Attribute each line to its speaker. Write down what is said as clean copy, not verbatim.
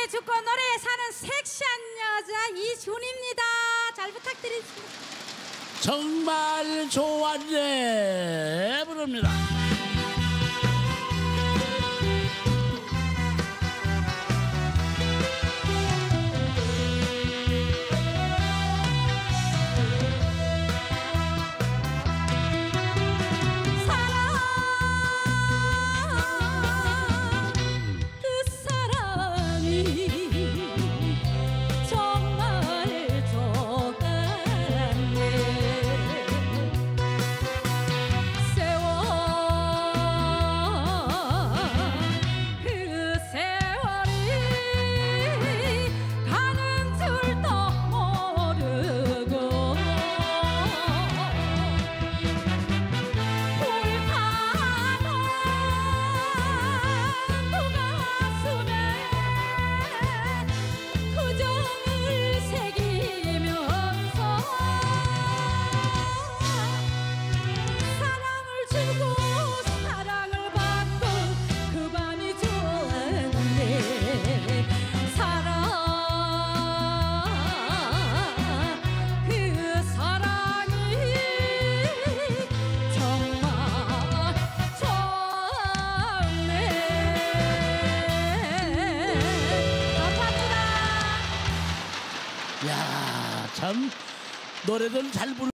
Speaker 1: 사랑의 주권 노래에 사는 섹시한 여자 이준입니다. 잘 부탁드립니다.
Speaker 2: 정말 좋아해 부릅니다. 야, 참 노래들 잘 부르